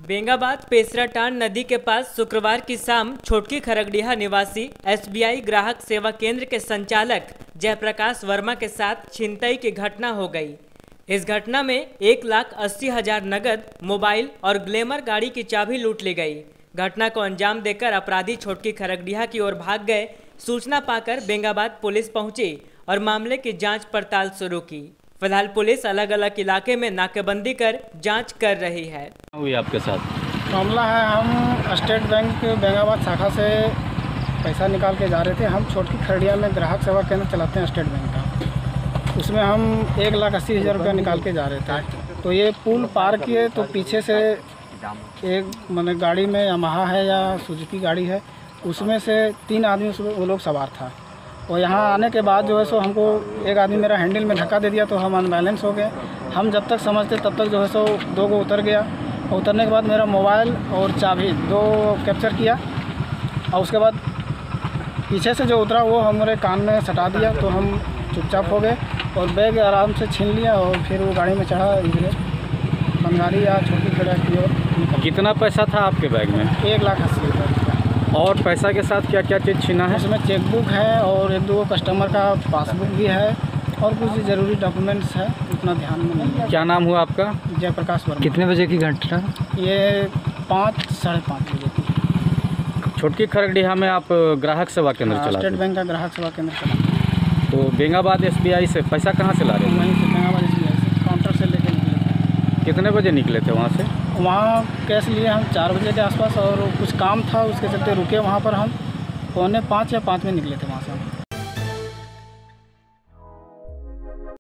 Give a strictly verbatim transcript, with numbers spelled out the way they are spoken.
बेंगाबाद पेसराटांड नदी के पास शुक्रवार की शाम छोटकी खरगडीहा निवासी एस बी आई ग्राहक सेवा केंद्र के संचालक जयप्रकाश वर्मा के साथ छिनतई की घटना हो गई। इस घटना में एक लाख अस्सी हजार नगद, मोबाइल और ग्लैमर गाड़ी की चाबी लूट ली गई। घटना को अंजाम देकर अपराधी छोटकी खरगडीहा की ओर भाग गए। सूचना पाकर बेंगाबाद पुलिस पहुंची और मामले की जांच पड़ताल शुरू की। फिलहाल पुलिस अलग अलग इलाके में नाकेबंदी कर जांच कर रही है। हुई आपके साथ मामला है, हम स्टेट बैंक बेंगाबाद शाखा से पैसा निकाल के जा रहे थे। हम छोटकी खरड़िया में ग्राहक सेवा केंद्र चलाते हैं स्टेट बैंक का। उसमें हम एक लाख अस्सी हज़ार रुपया निकाल के जा रहे थे। तो ये पुल पार किए तो पीछे से एक मैंने गाड़ी में यामाहा है या सुजुकी गाड़ी है, उसमें से तीन आदमी उसमें वो लोग सवार था। और यहाँ आने के बाद जो है सो हमको एक आदमी मेरा हैंडल में धक्का दे दिया तो हम अनबैलेंस हो गए। हम जब तक समझते तब तक जो है सो दो को उतर गया। और उतरने के बाद मेरा मोबाइल और चाबी दो कैप्चर किया और उसके बाद पीछे से जो उतरा वो हमारे कान में सटा दिया। तो हम चुपचाप हो गए और बैग आराम से छीन लिया और फिर वो गाड़ी में चढ़ा इधर बंगारी या छोटी खड़ा की ओर। कितना पैसा था आपके बैग में? एक लाख अस्सी हज़ार। और पैसा के साथ क्या क्या चीज़ छीना है? उसमें चेकबुक है और एक दो कस्टमर का पासबुक भी है और कुछ ज़रूरी डॉक्यूमेंट्स है, उतना ध्यान में नहीं है। क्या नाम हुआ आपका? जयप्रकाश वर्मा। कितने बजे की घटना? ये पाँच साढ़े पाँच बजे की। छोटकी खरगडीहा में आप ग्राहक सेवा केंद्र चलाते स्टेट हैं? बैंक का ग्राहक सेवा केंद्र चलाते। तो बेंगाबाद एस बी आई से पैसा कहाँ से ला रहे थे? वहीं से बेंगाबाद एस बी आई से काउंटर से लेके निकले थे। कितने बजे निकले थे वहाँ से? वहाँ कैश लिए हम चार बजे के आसपास और कुछ काम था उसके चलते रुके वहाँ पर। हम पौने पाँच या पाँच में निकले थे।